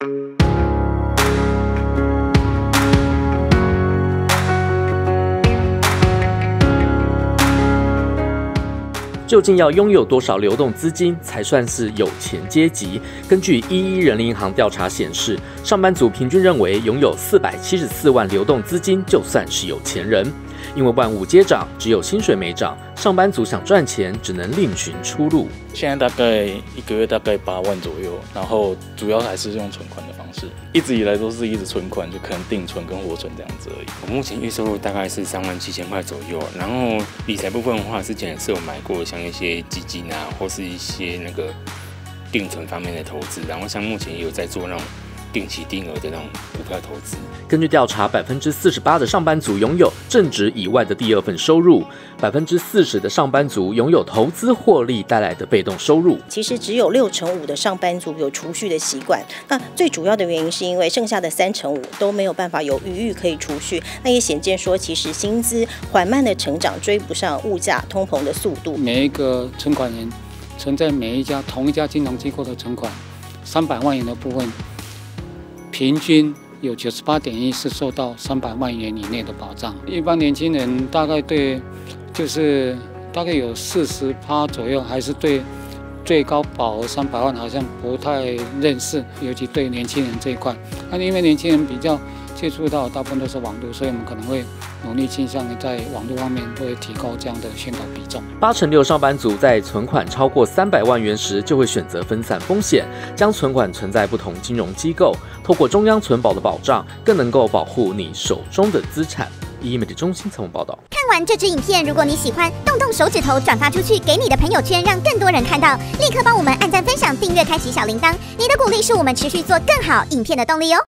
究竟要拥有多少流动资金才算是有钱阶级？根据11人力银行调查显示，上班族平均认为拥有474万流动资金就算是有钱人。因为万物皆涨，只有薪水没涨，上班族想赚钱只能另寻出路。 现在大概一个月大概8万左右，然后主要还是用存款的方式，一直以来都是一直存款，就可能定存跟活存这样子而已。 我目前月收入大概是37000块左右，然后理财部分的话，之前是有买过像一些基金啊，或是一些那个定存方面的投资，然后像目前也有在做那种定期定额的那种股票投资。 根据调查，48%的上班族拥有正职以外的第二份收入，40%的上班族拥有投资获利带来的被动收入。 其实只有65%的上班族有储蓄的习惯。那最主要的原因是因为剩下的35%都没有办法有余裕可以储蓄。那也显见说，其实薪资缓慢的成长追不上物价通膨的速度。 每一个存款人存在同一家金融机构的存款300万元的部分，平均有98.1%是受到300万元以内的保障。一般年轻人大概大概有40%左右，还是对最高保额300万好像不太认识，尤其对年轻人这一块。那因为年轻人比较接触到大部分都是网络，所以我们可能会努力倾向于在网络方面会提高这样的宣导比重。 86%上班族在存款超过300万元时，就会选择分散风险，将存款存在不同金融机构，透过中央存保的保障，更能够保护你手中的资产。11媒体中心采访报道。 看完这支影片，如果你喜欢，动手指头转发出去，给你的朋友圈，让更多人看到。立刻帮我们按赞、分享、订阅、开启小铃铛，你的鼓励是我们持续做更好影片的动力哦。